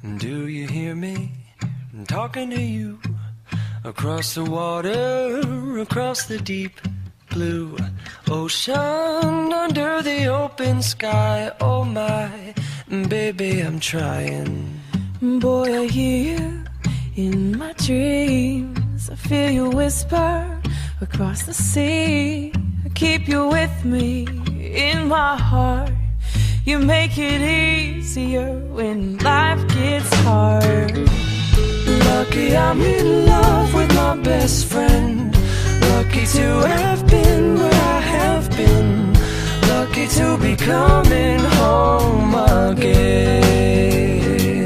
Do you hear me? I'm talking to you. Across the water, across the deep blue ocean, under the open sky. Oh my, baby, I'm trying. Boy, I hear you in my dreams. I feel you whisper across the sea. I keep you with me in my heart. You make it easier when life gets hard. Lucky I'm in love with my best friend. Lucky to have been where I have been. Lucky to be coming home again.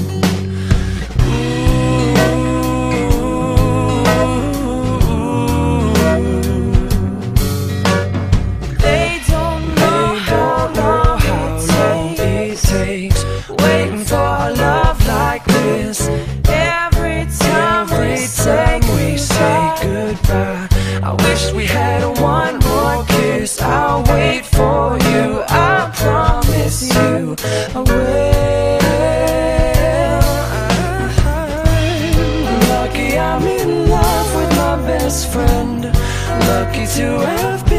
They don't know how long it takes waiting for a love like this. every time We say goodbye. I wish we had one more kiss. I'll wait for you, I promise you I will. Lucky I'm in love with my best friend. Lucky to have been